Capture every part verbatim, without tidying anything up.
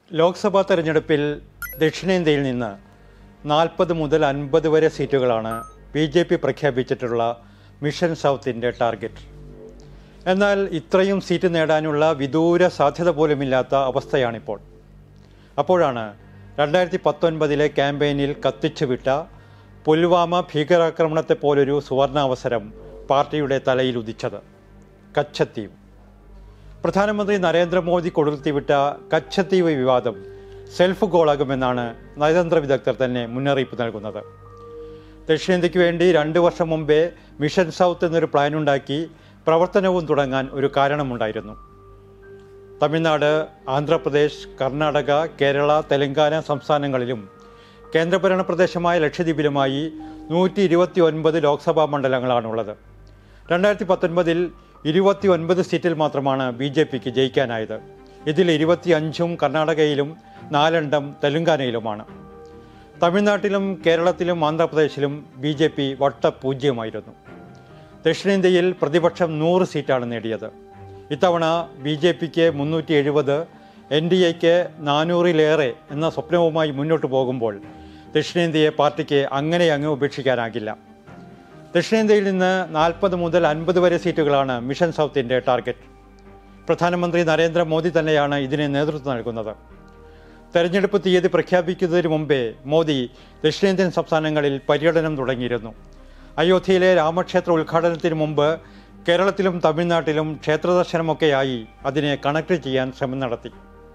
ലോക്സഭാ തെരഞ്ഞെടുപ്പിൽ ദക്ഷിണേന്ത്യയിൽ നിന്ന് നാൽപ്പത് മുതൽ അൻപത് വരെ സീറ്റുകളാണ് ബി ജെ പി പ്രഖ്യാപിച്ചിട്ടുള്ള മിഷൻ സൗത്തിൻ്റെ ടാർഗറ്റ്. എന്നാൽ ഇത്രയും സീറ്റ് നേടാനുള്ള വിദൂര സാധ്യത പോലുമില്ലാത്ത അവസ്ഥയാണിപ്പോൾ. അപ്പോഴാണ് രണ്ടായിരത്തി പത്തൊൻപതിലെ ക്യാമ്പയിനിൽ കത്തിച്ചുവിട്ട പുൽവാമ ഭീകരാക്രമണത്തെ പോലൊരു സുവർണാവസരം പാർട്ടിയുടെ തലയിൽ ഉദിച്ചത്. കച്ചത്തീവ്. പ്രധാനമന്ത്രി നരേന്ദ്രമോദി കൊടുത്തിവിട്ട കച്ചത്തീവ് വിവാദം സെൽഫ് ഗോളാകുമെന്നാണ് നയതന്ത്ര വിദഗ്ധർ തന്നെ മുന്നറിയിപ്പ് നൽകുന്നത്. ദക്ഷിണേന്ത്യയ്ക്ക് വേണ്ടി രണ്ട് വർഷം മുമ്പേ മിഷൻ സൗത്ത് എന്നൊരു പ്ലാനുണ്ടാക്കി പ്രവർത്തനവും തുടങ്ങാൻ ഒരു കാരണമുണ്ടായിരുന്നു. തമിഴ്നാട്, ആന്ധ്രാപ്രദേശ്, കർണാടക, കേരള, തെലങ്കാന സംസ്ഥാനങ്ങളിലും കേന്ദ്രഭരണ പ്രദേശമായ ലക്ഷദ്വീപിലുമായി നൂറ്റി ഇരുപത്തി ഒൻപത് ലോക്സഭാ മണ്ഡലങ്ങളാണുള്ളത്. രണ്ടായിരത്തി പത്തൊൻപതിൽ ഇരുപത്തി ഒൻപത് സീറ്റിൽ മാത്രമാണ് ബി ജെ പിക്ക് ജയിക്കാനായത്. ഇതിൽ ഇരുപത്തി അഞ്ചും കർണാടകയിലും നാലെണ്ണം തെലങ്കാനയിലുമാണ്. തമിഴ്നാട്ടിലും കേരളത്തിലും ആന്ധ്രാപ്രദേശിലും ബി ജെ പി വട്ടപൂജ്യമായിരുന്നു. ദക്ഷിണേന്ത്യയിൽ പ്രതിപക്ഷം നൂറ് സീറ്റാണ് നേടിയത്. ഇത്തവണ ബി ജെ പിക്ക് മുന്നൂറ്റി എഴുപത്, എൻ ഡി എക്ക് നാനൂറിലേറെ എന്ന സ്വപ്നവുമായി മുന്നോട്ട് പോകുമ്പോൾ ദക്ഷിണേന്ത്യയെ പാർട്ടിക്ക് അങ്ങനെ അങ്ങ് ഉപേക്ഷിക്കാനാകില്ല. ദക്ഷിണേന്ത്യയിൽ നിന്ന് നാൽപ്പത് മുതൽ അൻപത് വരെ സീറ്റുകളാണ് മിഷൻ സൗത്തിൻ്റെ ടാർഗറ്റ്. പ്രധാനമന്ത്രി നരേന്ദ്രമോദി തന്നെയാണ് ഇതിന് നേതൃത്വം നൽകുന്നത്. തെരഞ്ഞെടുപ്പ് തീയതി പ്രഖ്യാപിക്കുന്നതിന് മുമ്പേ മോദി ദക്ഷിണേന്ത്യൻ സംസ്ഥാനങ്ങളിൽ പര്യടനം തുടങ്ങിയിരുന്നു. അയോധ്യയിലെ രാമക്ഷേത്ര ഉദ്ഘാടനത്തിന് മുമ്പ് കേരളത്തിലും തമിഴ്നാട്ടിലും ക്ഷേത്രദർശനമൊക്കെയായി അതിനെ കണക്ട് ചെയ്യാൻ ശ്രമം നടത്തി.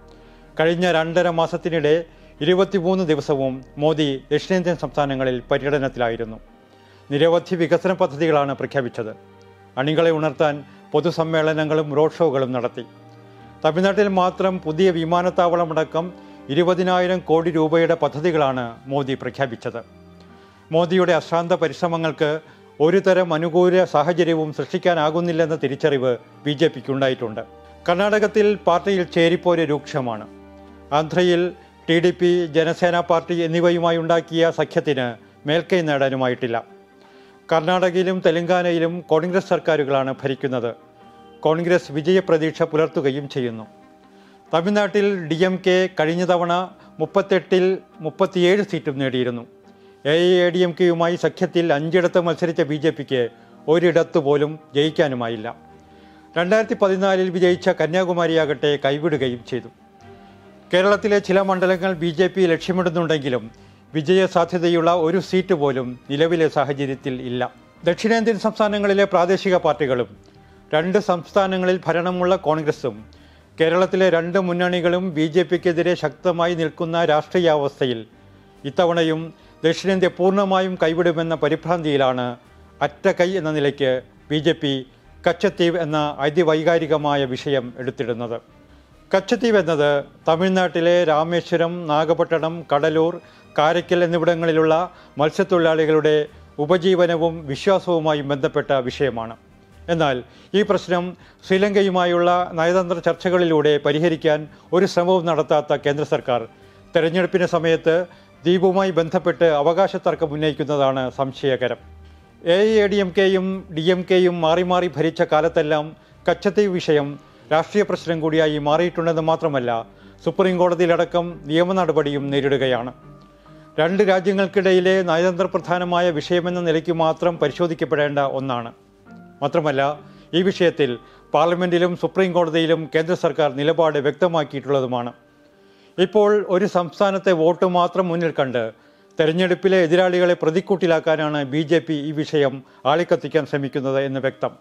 കഴിഞ്ഞ രണ്ടര മാസത്തിനിടെ ഇരുപത്തിമൂന്ന് ദിവസവും മോദി ദക്ഷിണേന്ത്യൻ സംസ്ഥാനങ്ങളിൽ പര്യടനത്തിലായിരുന്നു. നിരവധി വികസന പദ്ധതികളാണ് പ്രഖ്യാപിച്ചത്. അണികളെ ഉണർത്താൻ പൊതുസമ്മേളനങ്ങളും റോഡ് ഷോകളും നടത്തി. തമിഴ്നാട്ടിൽ മാത്രം പുതിയ വിമാനത്താവളമടക്കം ഇരുപതിനായിരം കോടി രൂപയുടെ പദ്ധതികളാണ് മോദി പ്രഖ്യാപിച്ചത്. മോദിയുടെ അശ്രാന്ത പരിശ്രമങ്ങൾക്ക് ഒരു തരം അനുകൂല സാഹചര്യവും സൃഷ്ടിക്കാനാകുന്നില്ലെന്ന തിരിച്ചറിവ് ബി ജെ പിക്ക് ഉണ്ടായിട്ടുണ്ട്. കർണാടകത്തിൽ പാർട്ടിയിൽ ചേരിപ്പോര് രൂക്ഷമാണ്. ആന്ധ്രയിൽ T D P, Janasena party എന്നിവയുമായി ഉണ്ടാക്കിയ സഖ്യത്തിന് മേൽക്കൈ നേടാനുമായിട്ടില്ല. കർണാടകയിലും തെലങ്കാനയിലും കോൺഗ്രസ് സർക്കാരുകളാണ് ഭരിക്കുന്നത്. കോൺഗ്രസ് വിജയപ്രതീക്ഷ പുലർത്തുകയും ചെയ്യുന്നു. തമിഴ്നാട്ടിൽ ഡി എം കെ കഴിഞ്ഞ തവണ മുപ്പത്തെട്ടിൽ മുപ്പത്തിയേഴ് സീറ്റും നേടിയിരുന്നു. എ എ ഡി എം കെയുമായി സഖ്യത്തിൽ അഞ്ചിടത്ത് മത്സരിച്ച ബി ജെ പിക്ക് ഒരിടത്ത് പോലും ജയിക്കാനുമായില്ല. രണ്ടായിരത്തി പതിനാലിൽ വിജയിച്ച കന്യാകുമാരിയാകട്ടെ കൈവിടുകയും ചെയ്തു. കേരളത്തിലെ ചില മണ്ഡലങ്ങൾ ബി ജെ പി ലക്ഷ്യമിടുന്നുണ്ടെങ്കിലും വിജയസാധ്യതയുള്ള ഒരു സീറ്റ് പോലും നിലവിലെ സാഹചര്യത്തിൽ ഇല്ല. ദക്ഷിണേന്ത്യൻ സംസ്ഥാനങ്ങളിലെ പ്രാദേശിക പാർട്ടികളും രണ്ട് സംസ്ഥാനങ്ങളിൽ ഭരണമുള്ള കോൺഗ്രസും കേരളത്തിലെ രണ്ട് മുന്നണികളും ബി ജെ പിക്കെതിരെ ശക്തമായി നിൽക്കുന്ന രാഷ്ട്രീയാവസ്ഥയിൽ ഇത്തവണയും ദക്ഷിണേന്ത്യ പൂർണ്ണമായും കൈവിടുമെന്ന പരിഭ്രാന്തിയിലാണ് അറ്റകൈ എന്ന നിലയ്ക്ക് ബി ജെ പി കച്ചത്തീവ് എന്ന അതിവൈകാരികമായ വിഷയം എടുത്തിടുന്നത്. കച്ചത്തീവ് എന്നത് തമിഴ്നാട്ടിലെ രാമേശ്വരം, നാഗപട്ടണം, കടലൂർ, കാരയ്ക്കൽ എന്നിവിടങ്ങളിലുള്ള മത്സ്യത്തൊഴിലാളികളുടെ ഉപജീവനവും വിശ്വാസവുമായി ബന്ധപ്പെട്ട വിഷയമാണ്. എന്നാൽ ഈ പ്രശ്നം ശ്രീലങ്കയുമായുള്ള നയതന്ത്ര ചർച്ചകളിലൂടെ പരിഹരിക്കാൻ ഒരു ശ്രമവും നടത്താത്ത കേന്ദ്ര സർക്കാർ തെരഞ്ഞെടുപ്പിന് സമയത്ത് ദ്വീപുമായി ബന്ധപ്പെട്ട് അവകാശ തർക്കം ഉന്നയിക്കുന്നതാണ് സംശയകരം. എ എ ഡി എം കെയും ഡി എം കെയും മാറി മാറി ഭരിച്ച കാലത്തെല്ലാം കച്ചത്തീവ് വിഷയം രാഷ്ട്രീയ പ്രശ്നം കൂടിയായി മാറിയിട്ടുണ്ടെന്ന് മാത്രമല്ല, സുപ്രീം കോടതിയിലടക്കം നിയമ നടപടിയും നേരിടുകയാണ്. രണ്ട് രാജ്യങ്ങൾക്കിടയിലെ നയതന്ത്ര പ്രധാനമായ വിഷയമെന്ന നിലയ്ക്ക് മാത്രം പരിശോധിക്കപ്പെടേണ്ട ഒന്നാണ്. മാത്രമല്ല, ഈ വിഷയത്തിൽ പാർലമെൻറ്റിലും സുപ്രീം കോടതിയിലും കേന്ദ്ര സർക്കാർ നിലപാട് വ്യക്തമാക്കിയിട്ടുള്ളതുമാണ്. ഇപ്പോൾ ഒരു സംസ്ഥാനത്തെ വോട്ട് മാത്രം മുന്നിൽ കണ്ട് തെരഞ്ഞെടുപ്പിലെ എതിരാളികളെ പ്രതിക്കൂട്ടിലാക്കാനാണ് ബി ജെ പി ഈ വിഷയം ആളിക്കത്തിക്കാൻ ശ്രമിക്കുന്നത് എന്ന് വ്യക്തം.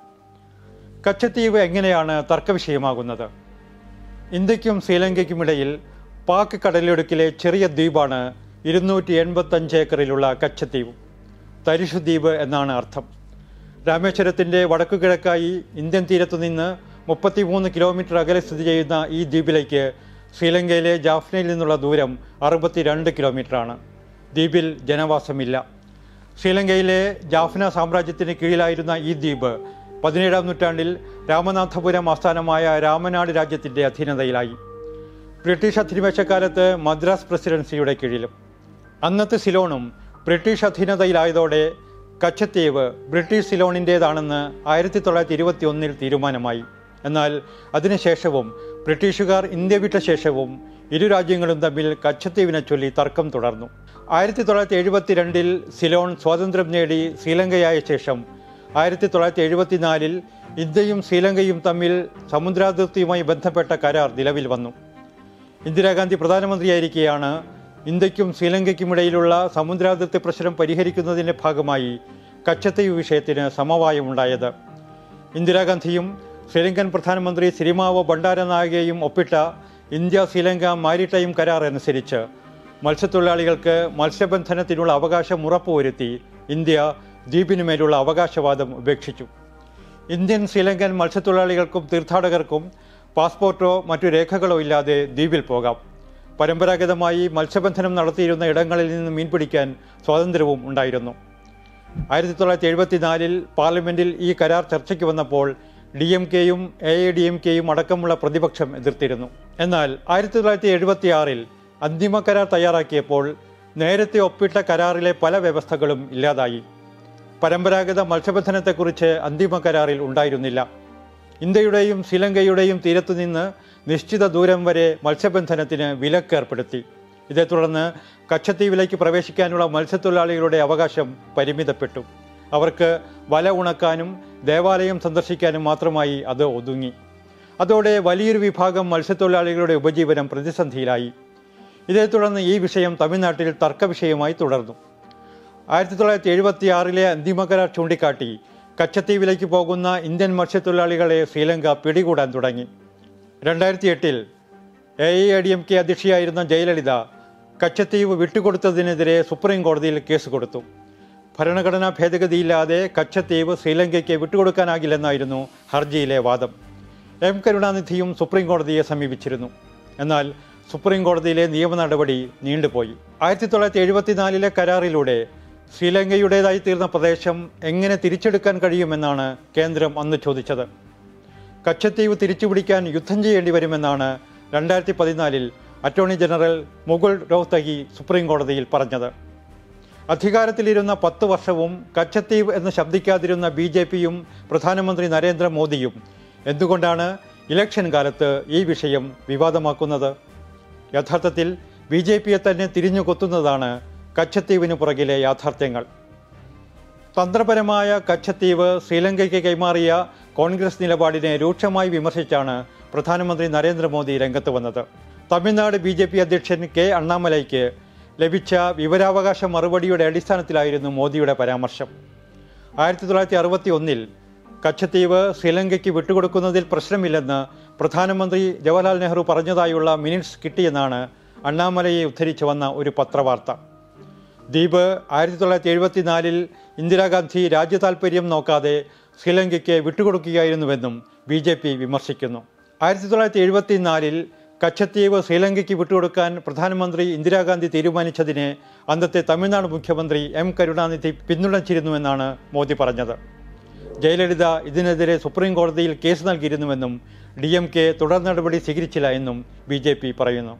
കച്ചത്തീവ് എങ്ങനെയാണ് തർക്കവിഷയമാകുന്നത്? ഇന്ത്യക്കും ശ്രീലങ്കയ്ക്കുമിടയിൽ പാക് കടലിടുക്കിലെ ചെറിയ ദ്വീപാണ് ഇരുന്നൂറ്റി എൺപത്തഞ്ച് ഏക്കറിലുള്ള കച്ചത്തീവ്. തരിശുദ്വീപ് എന്നാണ് അർത്ഥം. രാമേശ്വരത്തിൻ്റെ വടക്കുകിഴക്കായി ഇന്ത്യൻ തീരത്തുനിന്ന് മുപ്പത്തിമൂന്ന് കിലോമീറ്റർ അകലെ സ്ഥിതി ചെയ്യുന്ന ഈ ദ്വീപിലേക്ക് ശ്രീലങ്കയിലെ ജാഫ്നയിൽ നിന്നുള്ള ദൂരം അറുപത്തിരണ്ട് കിലോമീറ്ററാണ്. ദ്വീപിൽ ജനവാസമില്ല. ശ്രീലങ്കയിലെ ജാഫ്ന സാമ്രാജ്യത്തിന് കീഴിലായിരുന്ന ഈ ദ്വീപ് പതിനേഴാം നൂറ്റാണ്ടിൽ രാമനാഥപുരം ആസ്ഥാനമായ രാമനാട് രാജ്യത്തിൻ്റെ അധീനതയിലായി. ബ്രിട്ടീഷ് അധിനിവേശക്കാലത്ത് മദ്രാസ് പ്രസിഡൻസിയുടെ കീഴിലും. അന്നത്തെ സിലോണും ബ്രിട്ടീഷ് അധീനതയിലായതോടെ കച്ചത്തീവ് ബ്രിട്ടീഷ് സിലോണിൻ്റേതാണെന്ന് ആയിരത്തി തൊള്ളായിരത്തി ഇരുപത്തി ഒന്നിൽ തീരുമാനമായി. എന്നാൽ അതിനുശേഷവും ബ്രിട്ടീഷുകാർ ഇന്ത്യ വിട്ട ശേഷവും ഇരു രാജ്യങ്ങളും തമ്മിൽ കച്ചത്തീവിനെ ചൊല്ലി തർക്കം തുടർന്നു. ആയിരത്തി തൊള്ളായിരത്തി എഴുപത്തി രണ്ടിൽ സിലോൺ സ്വാതന്ത്ര്യം നേടി ശ്രീലങ്കയായ ശേഷം ആയിരത്തി തൊള്ളായിരത്തി എഴുപത്തിനാലിൽ ഇന്ത്യയും ശ്രീലങ്കയും തമ്മിൽ സമുദ്രാതിർത്തിയുമായി ബന്ധപ്പെട്ട കരാർ നിലവിൽ വന്നു. ഇന്ദിരാഗാന്ധി പ്രധാനമന്ത്രിയായിരിക്കെയാണ് ഇന്ത്യക്കും ശ്രീലങ്കയ്ക്കുമിടയിലുള്ള സമുദ്രാതിർത്തി പ്രശ്നം പരിഹരിക്കുന്നതിൻ്റെ ഭാഗമായി കച്ചത്തീവ് വിഷയത്തിന് സമവായമുണ്ടായത്. ഇന്ദിരാഗാന്ധിയും ശ്രീലങ്കൻ പ്രധാനമന്ത്രി സിരിമാവോ ബണ്ടാരനായകയും ഒപ്പിട്ട ഇന്ത്യ ശ്രീലങ്ക മാരിടൈം കരാർ അനുസരിച്ച് മത്സ്യത്തൊഴിലാളികൾക്ക് മത്സ്യബന്ധനത്തിനുള്ള അവകാശം ഉറപ്പുവരുത്തി ഇന്ത്യ ദ്വീപിനുമേലുള്ള അവകാശവാദം ഉപേക്ഷിച്ചു. ഇന്ത്യൻ ശ്രീലങ്കൻ മത്സ്യത്തൊഴിലാളികൾക്കും തീർത്ഥാടകർക്കും പാസ്പോർട്ടോ മറ്റു രേഖകളോ ഇല്ലാതെ ദ്വീപിൽ പോകാം. പരമ്പരാഗതമായി മത്സ്യബന്ധനം നടത്തിയിരുന്ന ഇടങ്ങളിൽ നിന്ന് മീൻപിടിക്കാൻ സ്വാതന്ത്ര്യവും ഉണ്ടായിരുന്നു. ആയിരത്തി തൊള്ളായിരത്തി എഴുപത്തിനാലിൽ പാർലമെൻറ്റിൽ ഈ കരാർ ചർച്ചയ്ക്ക് വന്നപ്പോൾ ഡി എം കെയും എ ഐ ഡി എം കെയും അടക്കമുള്ള പ്രതിപക്ഷം എതിർത്തിരുന്നു. എന്നാൽ ആയിരത്തി തൊള്ളായിരത്തി എഴുപത്തി ആറിൽ അന്തിമ കരാർ തയ്യാറാക്കിയപ്പോൾ നേരത്തെ ഒപ്പിട്ട കരാറിലെ പല വ്യവസ്ഥകളും ഇല്ലാതായി. പരമ്പരാഗത മത്സ്യബന്ധനത്തെക്കുറിച്ച് അന്തിമ കരാറിൽ ഉണ്ടായിരുന്നില്ല. ഇന്ത്യയുടെയും ശ്രീലങ്കയുടെയും തീരത്തുനിന്ന് നിശ്ചിത ദൂരം വരെ മത്സ്യബന്ധനത്തിന് വിലക്ക് ഏർപ്പെടുത്തി. ഇതേ തുടർന്ന് കച്ചത്തീവിലേക്ക് പ്രവേശിക്കാനുള്ള മത്സ്യത്തൊഴിലാളികളുടെ അവകാശം പരിമിതപ്പെട്ടു. അവർക്ക് വല ഉണക്കാനും ദേവാലയം സന്ദർശിക്കാനും മാത്രമായി അത് ഒതുങ്ങി. അതോടെ വലിയൊരു വിഭാഗം മത്സ്യത്തൊഴിലാളികളുടെ ഉപജീവനം പ്രതിസന്ധിയിലായി. ഇതേ തുടർന്ന് ഈ വിഷയം തമിഴ്നാട്ടിൽ തർക്ക വിഷയമായി തുടർന്നു. ആയിരത്തി തൊള്ളായിരത്തി എഴുപത്തി ആറിലെ അന്തിമ കരാർ ചൂണ്ടിക്കാട്ടി കച്ചത്തീവിലേക്ക് പോകുന്ന ഇന്ത്യൻ മത്സ്യത്തൊഴിലാളികളെ ശ്രീലങ്ക പിടികൂടാൻ തുടങ്ങി. രണ്ടായിരത്തി എട്ടിൽ A I D M K അധ്യക്ഷയായിരുന്ന ജയലളിത കച്ചത്തീവ് വിട്ടുകൊടുത്തതിനെതിരെ സുപ്രീം കോടതിയിൽ കേസ് കൊടുത്തു. ഭരണഘടനാ ഭേദഗതിയില്ലാതെ കച്ചത്തീവ് ശ്രീലങ്കയ്ക്ക് വിട്ടുകൊടുക്കാനാകില്ലെന്നായിരുന്നു ഹർജിയിലെ വാദം. എം കരുണാനിധിയും സുപ്രീം കോടതിയെ സമീപിച്ചിരുന്നു. എന്നാൽ സുപ്രീം കോടതിയിലെ നിയമ നടപടി നീണ്ടുപോയി. ആയിരത്തി തൊള്ളായിരത്തി എഴുപത്തിനാലിലെ കരാറിലൂടെ ശ്രീലങ്കയുടേതായി തീർന്ന പ്രദേശം എങ്ങനെ തിരിച്ചെടുക്കാൻ കഴിയുമെന്നാണ് കേന്ദ്രം അന്ന് ചോദിച്ചത്. കച്ചത്തീവ് തിരിച്ചുപിടിക്കാൻ യുദ്ധം ചെയ്യേണ്ടി വരുമെന്നാണ് രണ്ടായിരത്തി പതിനാലിൽ attorney general Mukul Rohatgi supreme കോടതിയിൽ പറഞ്ഞത്. അധികാരത്തിലിരുന്ന പത്ത് വർഷവും കച്ചത്തീവ് എന്ന് ശബ്ദിക്കാതിരുന്ന ബി ജെ പിയും പ്രധാനമന്ത്രി നരേന്ദ്രമോദിയും എന്തുകൊണ്ടാണ് ഇലക്ഷൻ കാലത്ത് ഈ വിഷയം വിവാദമാക്കുന്നത്? യഥാർത്ഥത്തിൽ ബി ജെ പിയെ തന്നെ തിരിഞ്ഞു കൊത്തുന്നതാണ് കച്ചത്തീവിന് പുറകിലെ യാഥാർത്ഥ്യങ്ങൾ. തന്ത്രപരമായ കച്ചത്തീവ് ശ്രീലങ്കയ്ക്ക് കൈമാറിയ കോൺഗ്രസ് നിലപാടിനെ രൂക്ഷമായി വിമർശിച്ചാണ് പ്രധാനമന്ത്രി നരേന്ദ്രമോദി രംഗത്ത് വന്നത്. തമിഴ്നാട് ബി ജെ പി അധ്യക്ഷൻ കെ അണ്ണാമലയ്ക്ക് ലഭിച്ച വിവരാവകാശ മറുപടിയുടെ അടിസ്ഥാനത്തിലായിരുന്നു മോദിയുടെ പരാമർശം. ആയിരത്തി തൊള്ളായിരത്തി അറുപത്തി ഒന്നിൽ കച്ചത്തീവ് ശ്രീലങ്കയ്ക്ക് വിട്ടുകൊടുക്കുന്നതിൽ പ്രശ്നമില്ലെന്ന് പ്രധാനമന്ത്രി ജവഹർലാൽ നെഹ്റു പറഞ്ഞതായുള്ള മിനിറ്റ്സ് കിട്ടിയെന്നാണ് അണ്ണാമലയെ ഉദ്ധരിച്ചു വന്ന ഒരു പത്രവാർത്ത. ദ്വീപ് ആയിരത്തി തൊള്ളായിരത്തി എഴുപത്തിനാലിൽ ഇന്ദിരാഗാന്ധി രാജ്യതാൽപര്യം നോക്കാതെ ശ്രീലങ്കയ്ക്ക് വിട്ടുകൊടുക്കുകയായിരുന്നുവെന്നും ബി ജെ പി വിമർശിക്കുന്നു. ആയിരത്തി തൊള്ളായിരത്തി എഴുപത്തിനാലിൽ കച്ചത്തീവ് ശ്രീലങ്കയ്ക്ക് വിട്ടുകൊടുക്കാൻ പ്രധാനമന്ത്രി ഇന്ദിരാഗാന്ധി തീരുമാനിച്ചതിനെ അന്നത്തെ തമിഴ്നാട് മുഖ്യമന്ത്രി എം കരുണാനിധി പിന്തുണച്ചിരുന്നുവെന്നാണ് മോദി പറഞ്ഞത്. ജയലളിത ഇതിനെതിരെ സുപ്രീം കോടതിയിൽ കേസ് നൽകിയിരുന്നുവെന്നും ഡി എം കെ തുടർ നടപടി സ്വീകരിച്ചില്ല എന്നും ബി ജെ പി പറയുന്നു.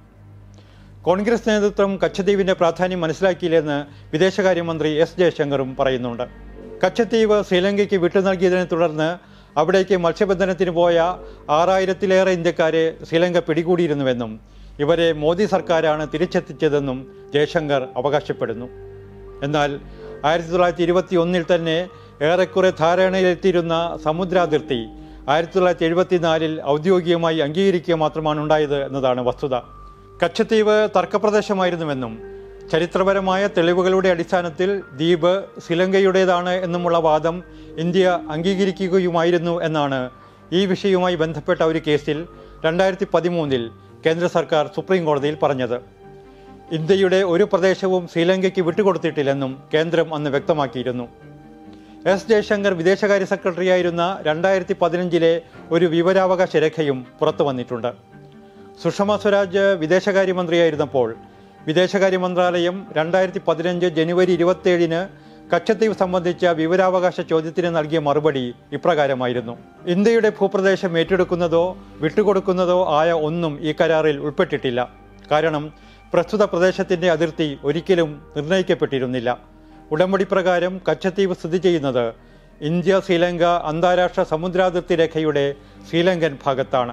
കോൺഗ്രസ് നേതൃത്വം കച്ചത്തീവിൻ്റെ പ്രാധാന്യം മനസ്സിലാക്കിയില്ലെന്ന് വിദേശകാര്യമന്ത്രി എസ് ജയശങ്കറും പറയുന്നുണ്ട്. കച്ചത്തീവ് ശ്രീലങ്കയ്ക്ക് വിട്ടു നൽകിയതിനെ തുടർന്ന് അവിടേക്ക് മത്സ്യബന്ധനത്തിന് പോയ ആറായിരത്തിലേറെ ഇന്ത്യക്കാരെ ശ്രീലങ്ക പിടികൂടിയിരുന്നുവെന്നും ഇവരെ മോദി സർക്കാരാണ് തിരിച്ചെത്തിച്ചതെന്നും ജയശങ്കർ അവകാശപ്പെടുന്നു. എന്നാൽ ആയിരത്തി തൊള്ളായിരത്തി ഇരുപത്തി ഒന്നിൽ തന്നെ ഏറെക്കുറെ ധാരണയിലെത്തിയിരുന്ന സമുദ്രാതിർത്തി ആയിരത്തി തൊള്ളായിരത്തി എഴുപത്തിനാലിൽ ഔദ്യോഗികമായി അംഗീകരിക്കുക മാത്രമാണ് ഉണ്ടായത് എന്നതാണ് വസ്തുത. കച്ചത്തീവ് തർക്കപ്രദേശമായിരുന്നുവെന്നും ചരിത്രപരമായ തെളിവുകളുടെ അടിസ്ഥാനത്തിൽ ദ്വീപ് ശ്രീലങ്കയുടേതാണ് എന്നുമുള്ള വാദം ഇന്ത്യ അംഗീകരിക്കുകയുമായിരുന്നു എന്നാണ് ഈ വിഷയവുമായി ബന്ധപ്പെട്ട ഒരു കേസിൽ രണ്ടായിരത്തി പതിമൂന്നിൽ കേന്ദ്ര സർക്കാർ സുപ്രീം കോടതിയിൽ പറഞ്ഞത്. ഇന്ത്യയുടെ ഒരു പ്രദേശവും ശ്രീലങ്കയ്ക്ക് വിട്ടുകൊടുത്തിട്ടില്ലെന്നും കേന്ദ്രം അന്ന് വ്യക്തമാക്കിയിരുന്നു. എസ് ജയശങ്കർ വിദേശകാര്യ സെക്രട്ടറിയായിരുന്ന രണ്ടായിരത്തി പതിനഞ്ചിലെ ഒരു വിവരാവകാശ രേഖയും പുറത്തു വന്നിട്ടുണ്ട്. സുഷമ സ്വരാജ് വിദേശകാര്യമന്ത്രിയായിരുന്നപ്പോൾ വിദേശകാര്യ മന്ത്രാലയം രണ്ടായിരത്തി പതിനഞ്ച് ജനുവരി ഇരുപത്തിയേഴിന് കച്ചത്തീവ് സംബന്ധിച്ച വിവരാവകാശ ചോദ്യത്തിന് നൽകിയ മറുപടി ഇപ്രകാരമായിരുന്നു: ഇന്ത്യയുടെ ഭൂപ്രദേശം ഏറ്റെടുക്കുന്നതോ വിട്ടുകൊടുക്കുന്നതോ ആയ ഒന്നും ഈ കരാറിൽ ഉൾപ്പെട്ടിട്ടില്ല. കാരണം പ്രസ്തുത പ്രദേശത്തിൻ്റെ അതിർത്തി ഒരിക്കലും നിർണ്ണയിക്കപ്പെട്ടിരുന്നില്ല. ഉടമ്പടി പ്രകാരം കച്ചത്തീവ് സ്ഥിതി ചെയ്യുന്നത് ഇന്ത്യ ശ്രീലങ്ക അന്താരാഷ്ട്ര സമുദ്രാതിർത്തി രേഖയുടെ ശ്രീലങ്കൻ ഭാഗത്താണ്.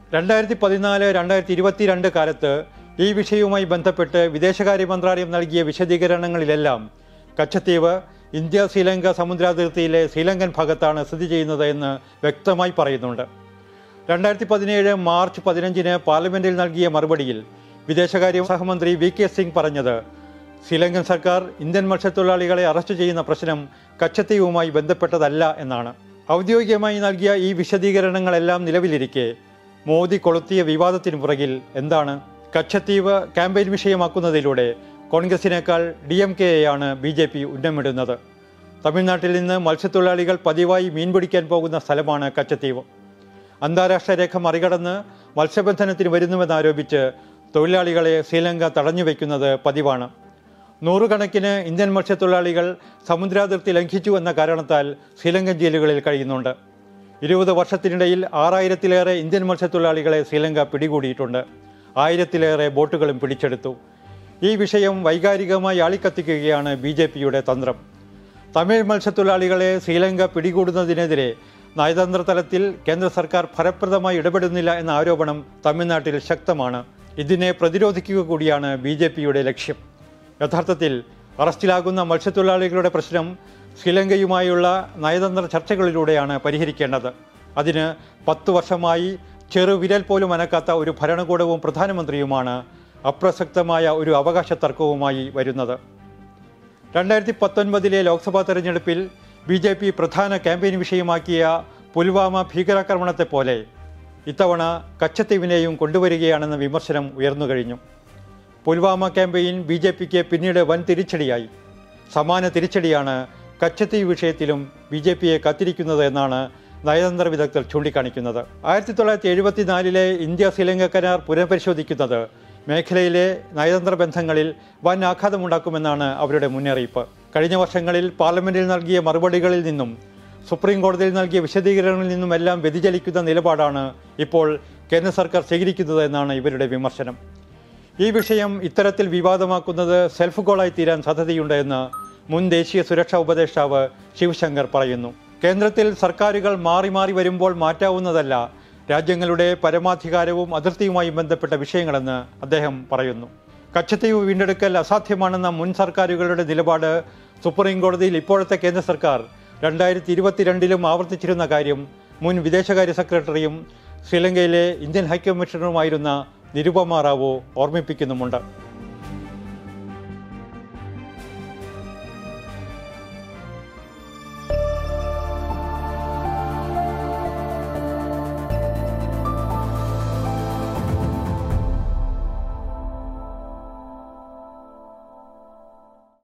രണ്ടായിരത്തി പതിനാല് രണ്ടായിരത്തി ഇരുപത്തിരണ്ട് കാലത്ത് ഈ വിഷയവുമായി ബന്ധപ്പെട്ട് വിദേശകാര്യ മന്ത്രാലയം നൽകിയ വിശദീകരണങ്ങളിലെല്ലാം കച്ചത്തീവ് ഇന്ത്യ ശ്രീലങ്ക സമുദ്രാതിർത്തിയിലെ ശ്രീലങ്കൻ ഭാഗത്താണ് സ്ഥിതി ചെയ്യുന്നത് എന്ന് വ്യക്തമായി പറയുന്നുണ്ട്. രണ്ടായിരത്തി പതിനേഴ് മാർച്ച് പതിനഞ്ചിന് പാർലമെന്റിൽ നൽകിയ മറുപടിയിൽ വിദേശകാര്യ സഹമന്ത്രി വി കെ സിംഗ് പറഞ്ഞത് ശ്രീലങ്കൻ സർക്കാർ ഇന്ത്യൻ മത്സ്യത്തൊഴിലാളികളെ അറസ്റ്റ് ചെയ്യുന്ന പ്രശ്നം കച്ചത്തീവുമായി ബന്ധപ്പെട്ടതല്ല എന്നാണ്. ഔദ്യോഗികമായി നൽകിയ ഈ വിശദീകരണങ്ങളെല്ലാം നിലവിലിരിക്കെ മോദി കൊളുത്തിയ വിവാദത്തിന് പുറകിൽ എന്താണ്? കച്ചത്തീവ് ക്യാമ്പയിൻ വിഷയമാക്കുന്നതിലൂടെ കോൺഗ്രസിനേക്കാൾ ഡി എം കെയെയാണ് ബി ജെ പി ഉന്നമിടുന്നത്. തമിഴ്നാട്ടിൽ നിന്ന് മത്സ്യത്തൊഴിലാളികൾ പതിവായി മീൻ പിടിക്കാൻ പോകുന്ന സ്ഥലമാണ് കച്ചത്തീവ്. അന്താരാഷ്ട്ര രേഖ മറികടന്ന് മത്സ്യബന്ധനത്തിന് വരുന്നുവെന്നാരോപിച്ച് തൊഴിലാളികളെ ശ്രീലങ്ക തടഞ്ഞുവെക്കുന്നത് പതിവാണ്. നൂറുകണക്കിന് ഇന്ത്യൻ മത്സ്യത്തൊഴിലാളികൾ സമുദ്രാതിർത്തി ലംഘിച്ചു എന്ന കാരണത്താൽ ശ്രീലങ്കൻ ജയിലുകളിൽ കഴിയുന്നുണ്ട്. ഇരുപത് വർഷത്തിനിടയിൽ ആറായിരത്തിലേറെ ഇന്ത്യൻ മത്സ്യത്തൊഴിലാളികളെ ശ്രീലങ്ക പിടികൂടിയിട്ടുണ്ട്. ആയിരത്തിലേറെ ബോട്ടുകളും പിടിച്ചെടുത്തു. ഈ വിഷയം വൈകാരികമായി ആളിക്കത്തിക്കുകയാണ് ബി ജെ പിയുടെ തന്ത്രം. തമിഴ് മത്സ്യത്തൊഴിലാളികളെ ശ്രീലങ്ക പിടികൂടുന്നതിനെതിരെ നയതന്ത്ര തലത്തിൽ കേന്ദ്ര സർക്കാർ ഫലപ്രദമായി ഇടപെടുന്നില്ല എന്ന ആരോപണം തമിഴ്നാട്ടിൽ ശക്തമാണ്. ഇതിനെ പ്രതിരോധിക്കുക കൂടിയാണ് ബി ജെ പിയുടെ ലക്ഷ്യം. യഥാർത്ഥത്തിൽ അറസ്റ്റിലാകുന്ന മത്സ്യത്തൊഴിലാളികളുടെ പ്രശ്നം ശ്രീലങ്കയുമായുള്ള നയതന്ത്ര ചർച്ചകളിലൂടെയാണ് പരിഹരിക്കേണ്ടത്. അതിന് പത്തു വർഷമായി ചെറുവിരൽ പോലും അനക്കാത്ത ഒരു ഭരണകൂടവും പ്രധാനമന്ത്രിയുമാണ് അപ്രസക്തമായ ഒരു അവകാശ തർക്കവുമായി വരുന്നത്. രണ്ടായിരത്തി പത്തൊൻപതിലെ ലോക്സഭാ തെരഞ്ഞെടുപ്പിൽ ബി ജെ പി പ്രധാന ക്യാമ്പയിൻ വിഷയമാക്കിയ പുൽവാമ ഭീകരാക്രമണത്തെ പോലെ ഇത്തവണ കച്ചത്തീവിനെയും കൊണ്ടുവരികയാണെന്ന വിമർശനം ഉയർന്നുകഴിഞ്ഞു. പുൽവാമ ക്യാമ്പയിൻ ബി ജെ പിക്ക് പിന്നീട് വൻ തിരിച്ചടിയായി. സമാന തിരിച്ചടിയാണ് കച്ചത്തീവ് വിഷയത്തിലും ബി ജെ പിയെ കാത്തിരിക്കുന്നത് എന്നാണ് നയതന്ത്ര വിദഗ്ധർ ചൂണ്ടിക്കാണിക്കുന്നത്. ആയിരത്തി തൊള്ളായിരത്തി എഴുപത്തിനാലിലെ ഇന്ത്യ ശ്രീലങ്ക കരാർ പുനഃപരിശോധിക്കുന്നത് മേഖലയിലെ നയതന്ത്ര ബന്ധങ്ങളിൽ വൻ ആഘാതമുണ്ടാക്കുമെന്നാണ് അവരുടെ മുന്നറിയിപ്പ്. കഴിഞ്ഞ വർഷങ്ങളിൽ പാർലമെന്റിൽ നൽകിയ മറുപടികളിൽ നിന്നും സുപ്രീം കോടതിയിൽ നൽകിയ വിശദീകരണങ്ങളിൽ നിന്നുമെല്ലാം വ്യതിചലിക്കുന്ന നിലപാടാണ് ഇപ്പോൾ കേന്ദ്ര സർക്കാർ സ്വീകരിക്കുന്നത് എന്നാണ് ഇവരുടെ വിമർശനം. ഈ വിഷയം ഇത്തരത്തിൽ വിവാദമാക്കുന്നത് സെൽഫ് ഗോളായി തീരാൻ സാധ്യതയുണ്ട് എന്ന് മുൻ ദേശീയ സുരക്ഷാ ഉപദേഷ്ടാവ് ശിവശങ്കർ പറയുന്നു. കേന്ദ്രത്തിൽ സർക്കാരുകൾ മാറി മാറി വരുമ്പോൾ മാറ്റാവുന്നതല്ല രാജ്യങ്ങളുടെ പരമാധികാരവും അതിർത്തിയുമായി ബന്ധപ്പെട്ട വിഷയങ്ങളെന്ന് അദ്ദേഹം പറയുന്നു. കച്ചത്തീവ് വീണ്ടെടുക്കൽ അസാധ്യമാണെന്ന മുൻ സർക്കാരുകളുടെ നിലപാട് സുപ്രീം കോടതിയിൽ ഇപ്പോഴത്തെ കേന്ദ്ര സർക്കാർ രണ്ടായിരത്തി ഇരുപത്തിരണ്ടിലും ആവർത്തിച്ചിരുന്ന കാര്യം മുൻ വിദേശകാര്യ സെക്രട്ടറിയും ശ്രീലങ്കയിലെ ഇന്ത്യൻ ഹൈക്കമ്മീഷണറുമായിരുന്ന നിരുപമ റാവു ഓർമ്മിപ്പിക്കുന്നുമുണ്ട്.